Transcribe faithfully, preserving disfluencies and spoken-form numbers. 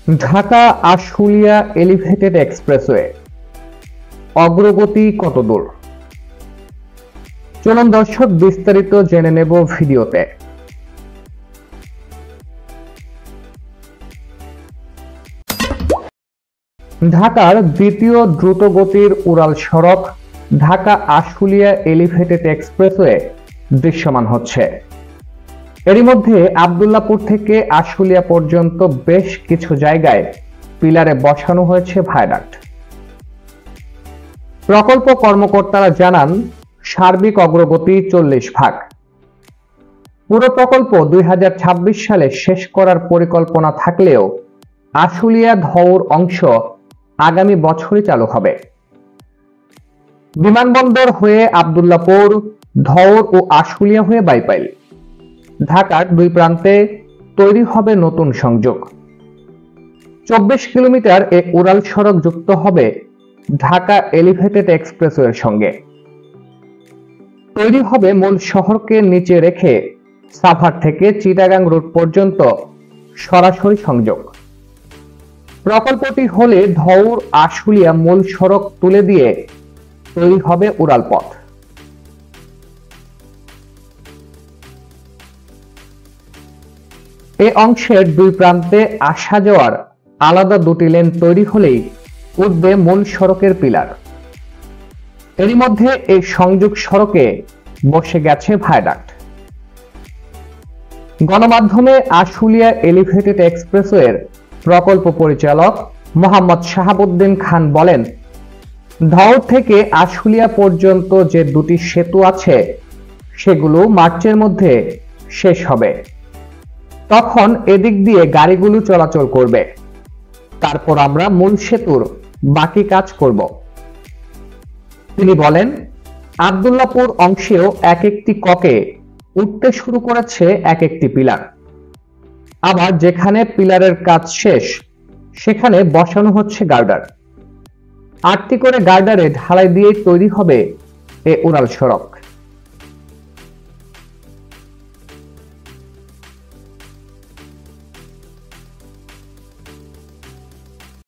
Dhaka Ashulia elevated expressway অগ্রগতি কতদূর? চলুন দর্শক বিস্তারিত জেনে নেব ভিডিওতে। ঢাকার দ্বিতীয় দ্রুতগতির উড়াল সড়ক ঢাকা আশুলিয়া এলিভেটেড এক্সপ্রেসওয়ে দৃশ্যমান হচ্ছে। এরই মধ্যে আব্দুল্লাহপুর থেকে আশুলিয়া পর্যন্ত বেশ কিছু জায়গায় পিলারে বসানো হয়েছে ভায়াডাক্ট। প্রকল্প কর্মকর্তারা জানান, সার্বিক অগ্রগতি চল্লিশ ভাগ। পুরো প্রকল্প দুই হাজার ছাব্বিশ সালে শেষ করার পরিকল্পনা থাকলেও আশুলিয়া ধউর অংশ আগামী বছরই চালু হবে। বিমানবন্দর হয়ে আব্দুল্লাহপুর, ধউর ও আশুলিয়া হয়ে বাইপাইল, ঢাকার দুই প্রান্তে তৈরি হবে নতুন সংযোগ। চব্বিশ কিলোমিটার এ উড়াল সড়ক যুক্ত হবে ঢাকা এলিভেটেড এক্সপ্রেসওয়ের সঙ্গে। তৈরি হবে মূল শহরকে নিচে রেখে সাভার থেকে চিটাগাং রুট পর্যন্ত সরাসরি সংযোগ। প্রকল্পটি হলে ধউর আশুলিয়া মূল সড়ক তুলে দিয়ে তৈরি হবে উড়াল পথ। এ অংশের দুই প্রান্তে আসা যাওয়ার আলাদা দুটি লেন তৈরি হলেই উঠবে মূল সড়কের পিলার। এরই মধ্যে এই সংযোগ সড়কে বসে গেছে ভায়াডাক্ট। গণমাধ্যমে আশুলিয়া এলিভেটেড এক্সপ্রেসওয়ের প্রকল্প পরিচালক মোহাম্মদ শাহাবুদ্দিন খান বলেন, ধউর থেকে আশুলিয়া পর্যন্ত যে দুটি সেতু আছে সেগুলো মার্চের মধ্যে শেষ হবে। তখন এদিক দিয়ে গাড়িগুলো চলাচল করবে। তারপর আমরা মূল সেতুর বাকি কাজ করব। তিনি বলেন, আব্দুল্লাহপুর অংশেও এক একটি ককে উঠতে শুরু করেছে এক একটি পিলার। আবার যেখানে পিলারের কাজ শেষ সেখানে বসানো হচ্ছে গার্ডার। আটটি করে গার্ডারে ঢালাই দিয়ে তৈরি হবে এ উড়াল সড়ক।